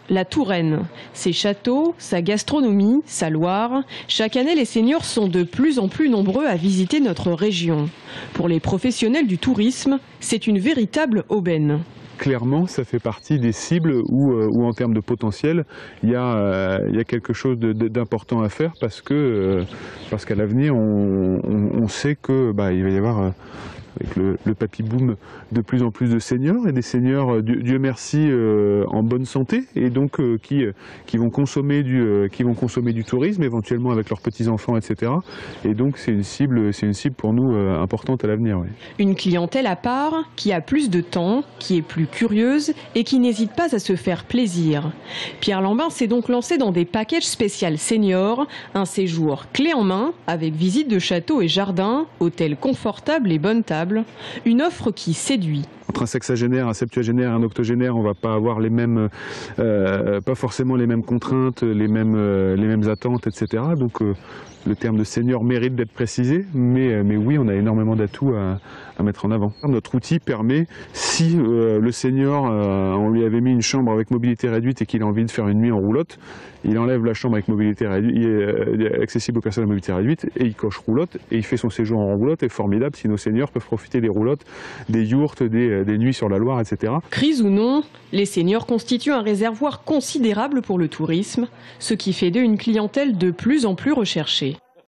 la Touraine. Ses châteaux, sa gastronomie, sa Loire. Chaque année, les seniors sont de plus en plus nombreux à visiter notre région. Pour les professionnels du tourisme, c'est une véritable aubaine. Clairement, ça fait partie des cibles où en termes de potentiel, il y a quelque chose d'important à faire parce qu'à l'avenir, on sait qu'il va y avoir avec le papy boom de plus en plus de seniors et des seniors, Dieu merci, en bonne santé et donc qui vont consommer du tourisme éventuellement avec leurs petits-enfants, etc. Et donc c'est une cible pour nous importante à l'avenir. Oui. Une clientèle à part qui a plus de temps, qui est plus curieuse et qui n'hésite pas à se faire plaisir. Pierre Lambin s'est donc lancé dans des packages spéciaux seniors, un séjour clé en main avec visite de château et jardin, hôtel confortable et bonne table. Une offre qui séduit. Entre un sexagénaire, un septuagénaire, un octogénaire, on ne va pas avoir les mêmes, pas forcément les mêmes contraintes, les mêmes attentes, etc. Donc le terme de senior mérite d'être précisé, mais oui, on a énormément d'atouts à mettre en avant. Notre outil permet, si le senior, on lui avait mis une chambre avec mobilité réduite et qu'il a envie de faire une nuit en roulotte, il enlève la chambre avec mobilité réduite, accessible aux personnes à mobilité réduite, et il coche roulotte, et il fait son séjour en roulotte. Et formidable si nos seniors peuvent profiter des roulottes, des yourtes, des nuits sur la Loire, etc. Crise ou non, les seniors constituent un réservoir considérable pour le tourisme, ce qui fait d'eux une clientèle de plus en plus recherchée.